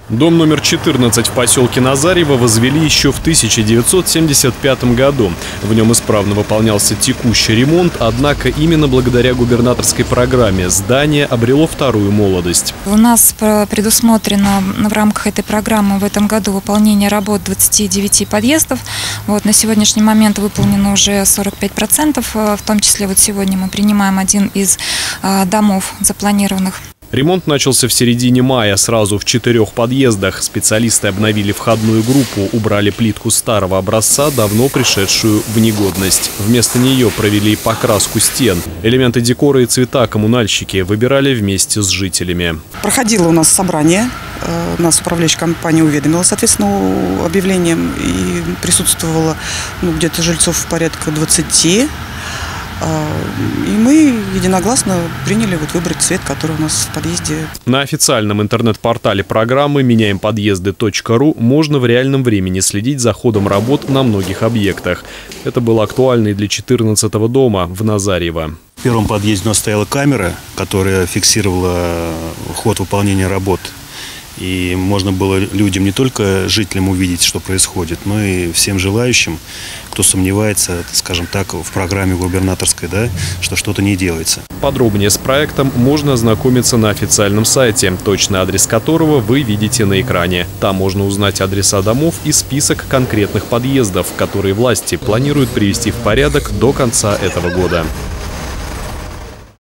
Дом номер 14 в поселке Назарево возвели еще в 1975 году. В нем исправно выполнялся текущий ремонт, однако именно благодаря губернаторской программе здание обрело вторую молодость. У нас предусмотрено в рамках этой программы в этом году выполнение работ 29 подъездов. На сегодняшний момент выполнено уже 45%, в том числе сегодня мы принимаем один из домов запланированных. Ремонт начался в середине мая, сразу в 4 подъездах. Специалисты обновили входную группу, убрали плитку старого образца, давно пришедшую в негодность. Вместо нее провели покраску стен. Элементы декора и цвета коммунальщики выбирали вместе с жителями. Проходило у нас собрание. Нас управляющая компания уведомила, соответственно, объявлением. И присутствовало где-то жильцов порядка 20. И мы единогласно приняли выбрать цвет, который у нас в подъезде. На официальном интернет-портале программы «Меняемподъезды.ру» можно в реальном времени следить за ходом работ на многих объектах. Это было актуально и для 14-го дома в Назарево. В первом подъезде у нас стояла камера, которая фиксировала ход выполнения работ. И можно было людям, не только жителям, увидеть, что происходит, но и всем желающим, кто сомневается, скажем так, в программе губернаторской, что что-то не делается. Подробнее с проектом можно ознакомиться на официальном сайте, точный адрес которого вы видите на экране. Там можно узнать адреса домов и список конкретных подъездов, которые власти планируют привести в порядок до конца этого года.